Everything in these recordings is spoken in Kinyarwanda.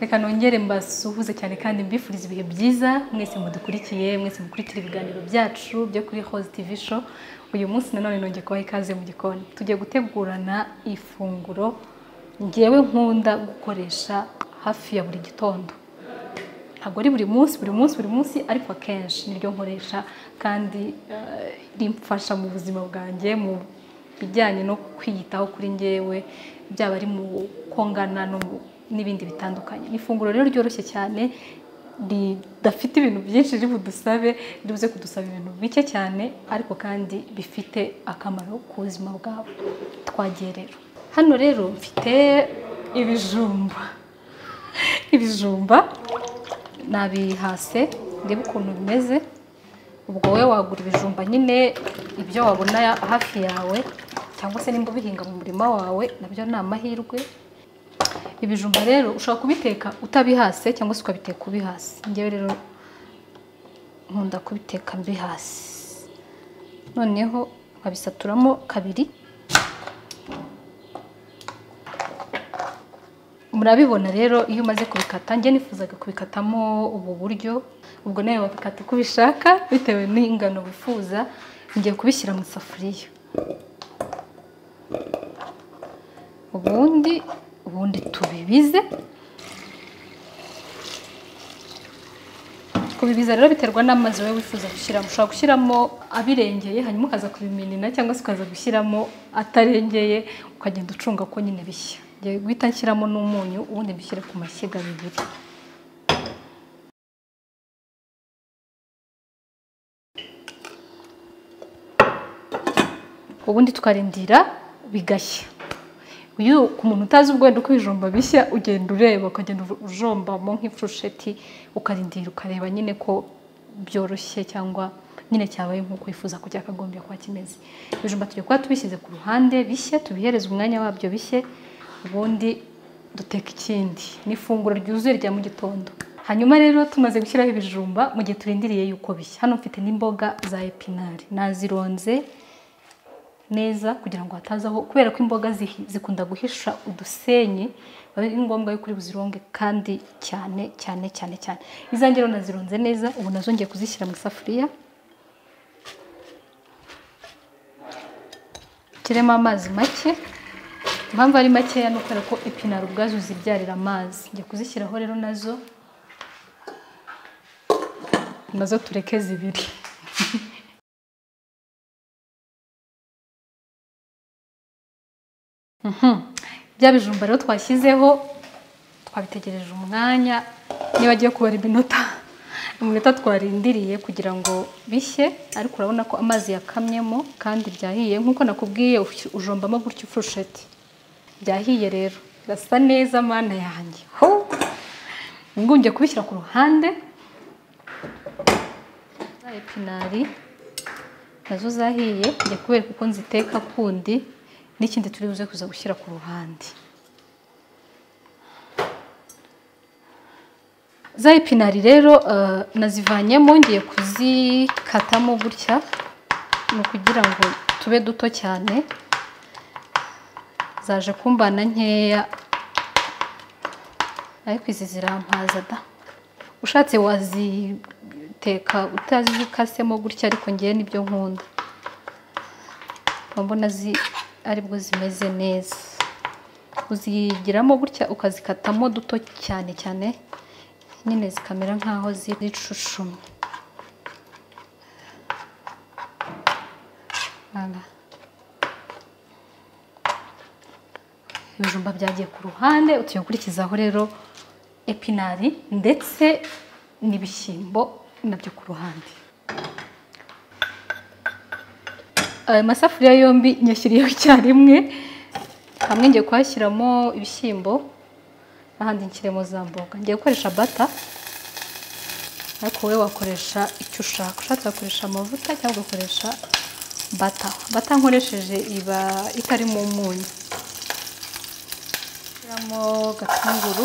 Reka nongere mbasuhuze cyane kandi mbifuriza ibihe byiza mwese mudukurikiye, mwese mukurikira ibiganiro byacu byo kuri Hoze TV show. Uyu munsi nanone nongeye kubaha ikaze mu gikoni. Tugiye gutegurana ifunguro ngewe nkunda gukoresha hafi ya buri gitondo. Ntabwo ari buri munsi ariko akenshi niryo nkoresha kandi rimfasha mu buzima bwanjye mu bijyanye no kwiyitaho kuri ngewe, byaba ari mu kongana no n'ibindi bitandukanye. Ni ifunguro rero ryoroshye cyane ridafite ibintu byinshi ribudusabe, ribuze kudusaba ibintu bike cyane ariko kandi bifite akamaro ku buzima bwawe. Twagiye rero. Hano rero mfite ibijumba nabihase ndebe ukuntu bimeze. Ubwo wowe wagura ibijumba nyine ibyo wabona hafi yawe, cyangwa se nimba ubihinga mu murima wawe nabyo ni amahirwe. Ibijumba rero ushobora kubiteka utabihase cyangwa se ukabiteka ubihase. Ngewe rero nkunda kubiteka mbihase. Noneho nkabisaturamo kabiri. Murabibona rero iyo umaze kubikata, nge nifuzaga kubikatamo ubu buryo. Ubwo nawe wabikata uko ubishaka bitewe n'ingano wifuza. Ngiye kubishyira mu isafuriya. Ubundi tubibize. Kubibiza rero biterwa n'amazi wowe wifuza gushyiramo. Ushobora gushyiramo abirengeye hanyuma ukaza kubiminina, cyangwa se ukaza gushyiramo atarengeye ukagenda ucunga ko nyine bishya. Ngiye guhita nshyiramo n'umunyu ubundi mbishyire ku mashyiga bibiri. Ubundi tukarindira bigashya. Uyu ku muntu utazi ubwenda uko ibijumba bishya, ugenda ureba ukagenda ujombamo nk'ifurusheti ukarindira ukareba nyine ko byoroshye cyangwa nyine cyabaye nk'uko wifuza kujya akagombye kuba kimeze. Ibijumba tugiye kuba tubishyize ku ruhande bishye, tubihereze umwanya wabyo bishye, ubundi duteka ikindi. Ni ifunguro ryuzuye rya mu gitondo. Hanyuma rero tumaze gushyiraho ibijumba, mu gihe turindiriye yuko bishya, hano mfite n'imboga za epinari. Nazironze neza kugira ngo hatazaho, kubera ko imboga zikunda guhisha udusenyi, ari ngombwa yuko uri buzironge kandi cyane. Izanjye rero nazironze neza. Ubu nazo ngiye kuzishyira mu isafuriya. Kiremo amazi make. Impamvu ari makeya ni ukubera ko epinari ubwazo zibyarira amazi. Ngiye kuzishyiraho rero nazo tureke zibiri. Bya bijumba rero twashyizeho, twabitegereje umwanya. Niba agiye kubara iminota twarindiriye kugira ngo bishye, ariko urabona ko amazi yakamyemo kandi byahiye nk'uko nakubwiye. Ujombamo gutyo ifurusheti. Byahiye rero, birasa neza mana yanjye. Ngo ngiye kubishyira ku ruhande. Za epinari nazo zahiye, ngiye kubereka uko nziteka kundi n'ikindi turi buze kuza gushyira ku ruhande. Za epinari rero nazivanyemo, ngiye kuzikatamo gutya, ni ukugira ngo tube duto cyane. Zaje kumbana nkeya ariko izi zirampaza da. Ushatse waziteka utazikasemo gutya, ariko ngiye nibyo nkunda. Mbona aribwo zimeze neza. Uzigiramo gutya ukazikatamo duto cyane nyine zikamera nkaho ziricushumye. Ibijumba byagiye ku ruhande. Utuye gukurikizaho rero epinari ndetse n'ibishyimbo nabyo ku ruhande. Aya masafuriya yombi nyashyiriyeho icyarimwe. Hamwe ngiye kuhashyiramo ibishyimbo, ahandi nshyiremo za mboga. Ngiye gukoresha bata, ariko wowe wakoresha icyo ushaka. Ushatse wakoresha amavuta cyangwa ugakoresha bata. Bata nkoresheje iba itarimo umunyu. Shyiramo gatunguru.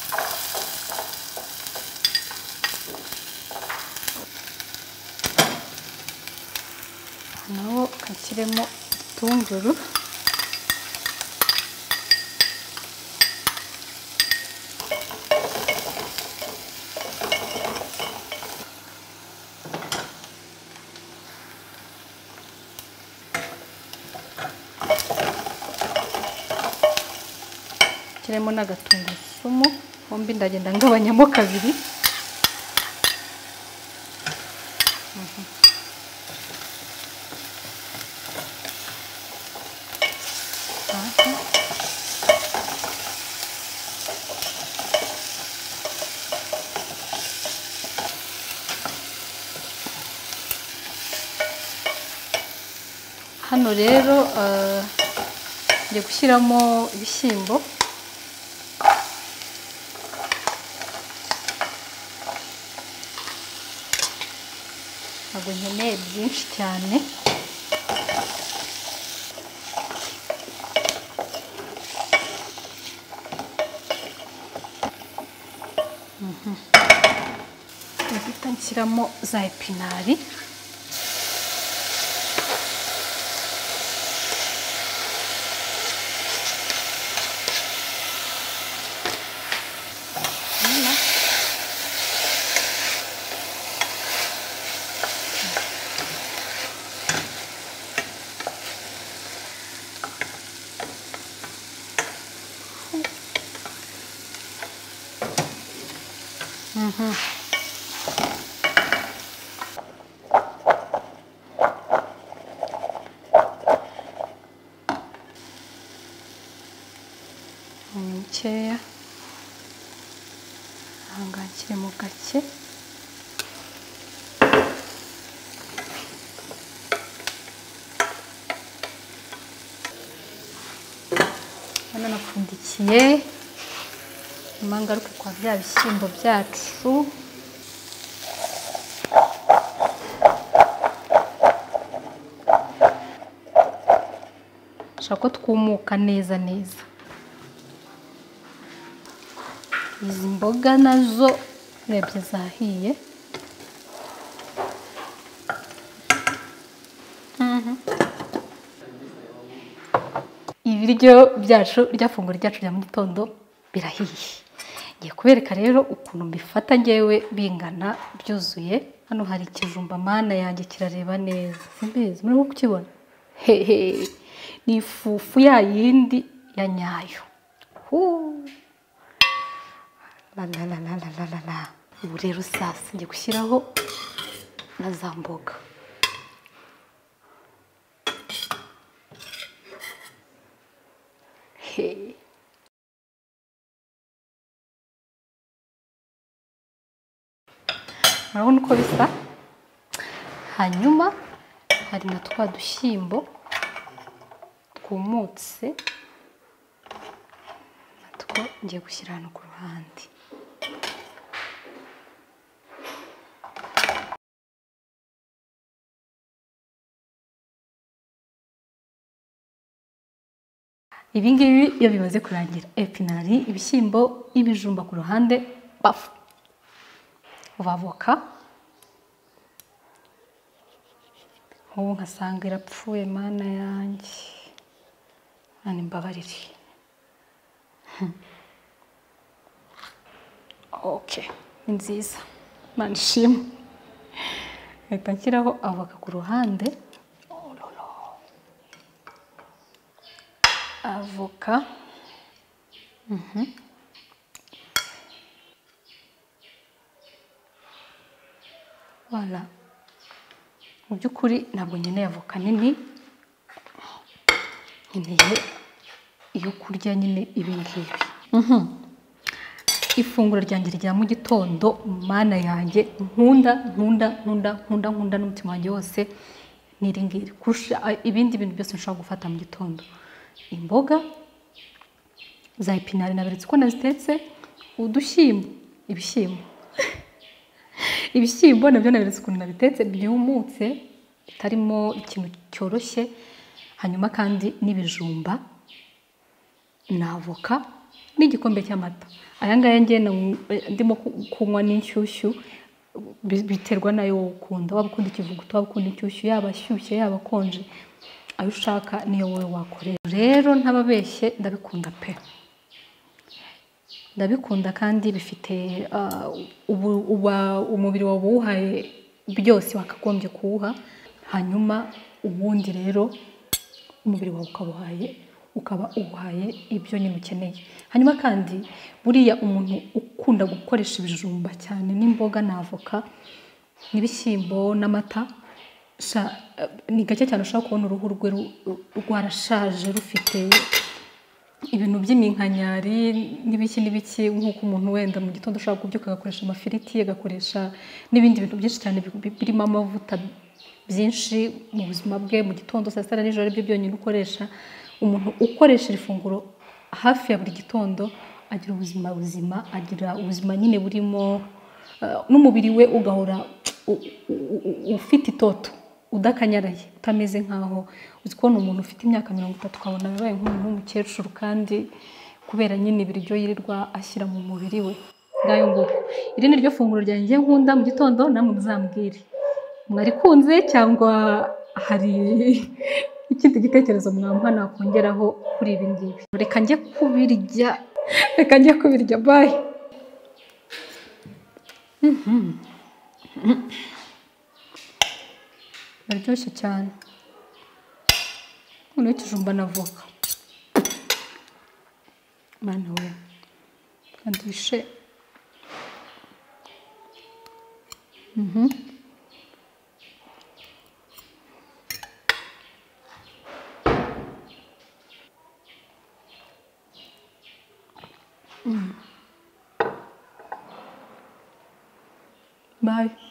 Naho kashyiremo igitunguru. kiremo n'agatungurusumu bombi ndagenda ngabanyamo kabiri. Hano rero ngiye gushyiramo ibishyimbo. Ntabwo nkeneye byinshi cyane. Ndahita nshyiramo za epinari. Mikeya ahangaha nshyiremo gake. Hano napfundikiye nyuma ngaruke kwa bya bishyimbo byacu. Shaka ko twumuka neza. Izi mboga nazo urebye zahiye. Ibiryo byacu ryafunguro ryacu rya mu gitondo birahiye. Ngiye kubereka rero ukuntu mbifata ngewe bingana byuzuye. Hano hari ikijumba mana yanjye kirareba neza. Simbizi murimo kukibona? Ni ifufu ya yindi ya nyayo. Ubu rero sasa ngiye gushyiraho na za mboga. Murabona uko bisa? Hanyuma hari na twa dushyimbo twumutse natwo ngiye gushyira hano ku ruhande. Ibi ngibi iyo bimaze kurangira, epinari, ibishyimbo, ibijumba ku ruhande, bafu avoka. Ubu nkasanga irapfuye mana yanjye. Nani mbabarire. Okay, ni nziza. Mana ishimwe. Reka nshyiraho avoka ku ruhande. Avoka. Voilà. Mu by'ukuri ntabwo nkeneye avoka nini. Nkeneye iyo kurya nyine ibi ngibi. Ifunguro ryanjye rya mu gitondo mana yanjye nkunda n'umutima wanjye wose niri ngiri kurusha ibindi bintu byose nshobora gufata mu gitondo. Imboga za epinari naberetse ko nazitetse, udushyimbo, ibishyimbo nabyo naberetse ukuntu nabitetse byumutse bitarimo ikintu cyoroshye. Hanyuma kandi n'ibijumba na avoka n'igikombe cy'amata. Aya ngaya ngiye ndimo kunywa n'inshyushyu biterwa nayo ukunda. Waba ukunda ikivuguto, waba ukunda inshyushyu, yaba ashyushye yaba akonje, ayo ushaka niyo wowe wakorera. Rero ntababeshye ndabikunda pe. Ndabikunda kandi bifite umubiri wawe uwuhaye byose wakagombye kuwuha. Hanyuma ubundi rero umubiri wawe ukabuhaye ukaba uhaye ibyo nyine ukeneye. Hanyuma kandi buriya umuntu ukunda gukoresha ibijumba cyane n'imboga na avoka n'ibishyimbo n'amata ni gake cyane ushobora kubona uruhu rwe rwarashaje rufite ibintu by'iminkanyari n'ibiki nk'uko umuntu wenda mu gitondo ushobora kubyuka agakoresha amafiriti, agakoresha n'ibindi bintu byinshi cyane birimo amavuta byinshi mu buzima bwe mu gitondo, saa sita na nijoro aribyo byonyine ukoresha. Umuntu ukoresha iri funguro hafi ya buri gitondo agira ubuzima buzima, agira ubuzima nyine burimo n'umubiri we ugahora ufite itoto, udakanyaraye, utameze nkaho uzi kubona umuntu ufite imyaka 30 ukabona bibaye nk'umuntu w'umukecuru kandi kubera nyine ibiryo yirirwa ashyira mu mubiri we. Ngayo nguko iri ni ryo funguro ryanjye nkunda mu gitondo, namwe muzambwire mwarikunze cyangwa hari ikindi gitekerezo mwampa nakongeraho kuri ibi ngibi. Reka njye kubirya bye. Biryoshye cyane. Uno ikijumba na avoka. Mana we. Kandishe. Bye.